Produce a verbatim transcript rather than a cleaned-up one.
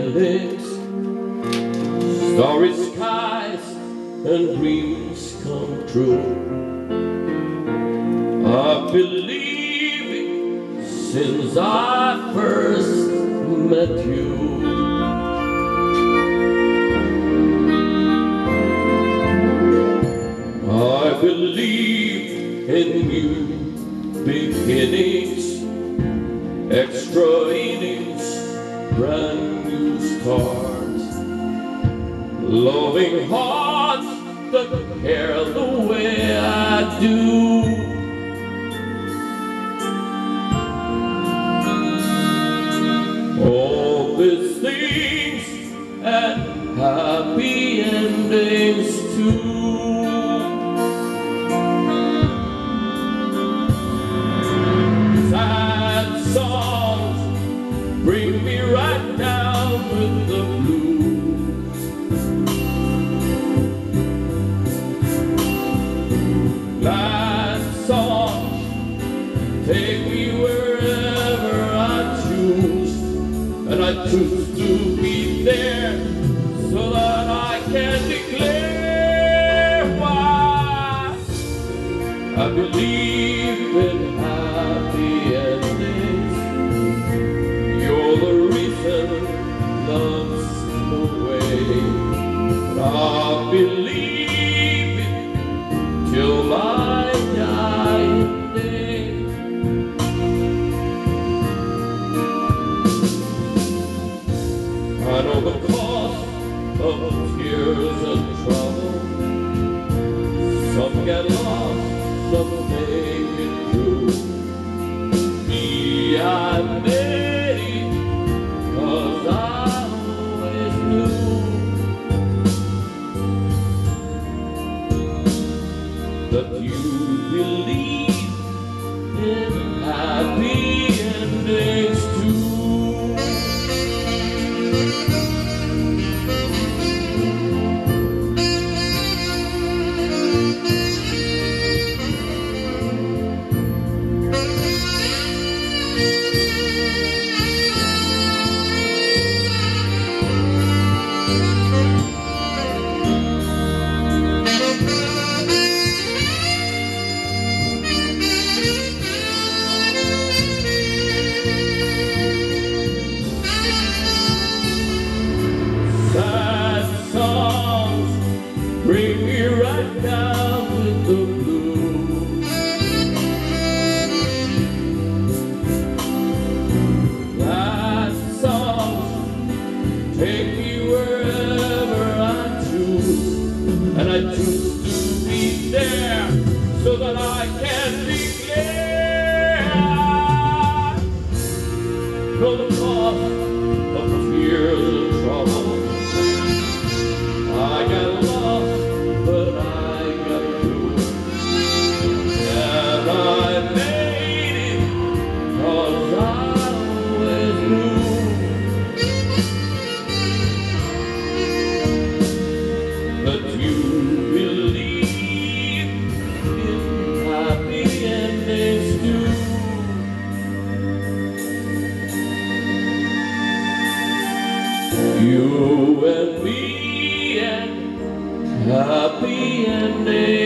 endings, starry skies and dreams come true. I've believed it since I first met you. I believe in new beginnings, extra innings, brand new stars, loving hearts that care the way I do. All these things and happy endings too. Sad songs bring me right down with the blues. Glad songs take me wherever I choose, and I choose to be there so that I can declare why I believe in happy endings. You're the reason love's away, and I'll believe it till my dying day. I know the cost of tears and trouble. Some get lost, some make it through. Me, I made it, 'cause I always knew that you believe in happy endings too. Bring me right down with the blues. That songs take me wherever I choose, and I choose to be there so that I can declare. Know the cost of tears and trouble. I got lost, but I got through, and I made it, 'cause I always knew that you believe in happy endings too. You and me, happy ending.